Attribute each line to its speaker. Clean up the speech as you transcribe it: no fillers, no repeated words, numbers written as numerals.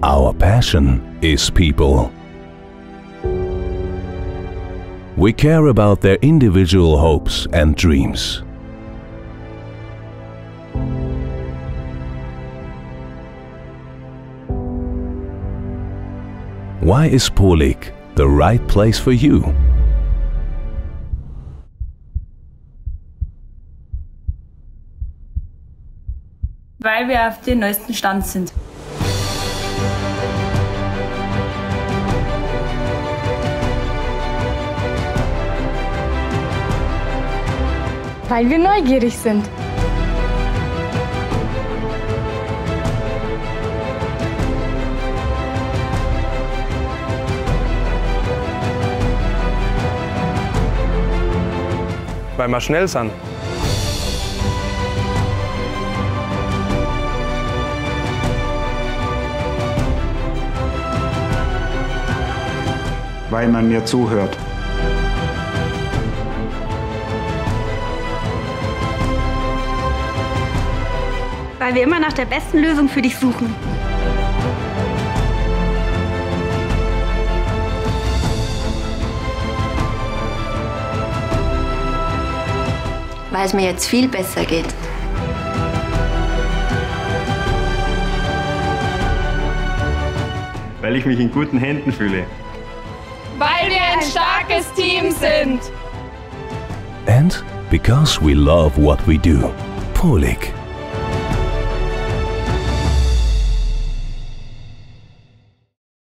Speaker 1: Our passion is people. We care about their individual hopes and dreams. Why is Pohlig the right place for you?
Speaker 2: Weil wir auf dem neuesten Stand sind.
Speaker 3: Weil wir neugierig sind.
Speaker 4: Weil wir schnell sind.
Speaker 5: Weil man mir zuhört.
Speaker 6: Weil wir immer nach der besten Lösung für dich suchen.
Speaker 7: Weil es mir jetzt viel besser geht.
Speaker 8: Weil ich mich in guten Händen fühle.
Speaker 2: Weil wir ein starkes Team sind.
Speaker 1: And because we love what we do. Pohlig.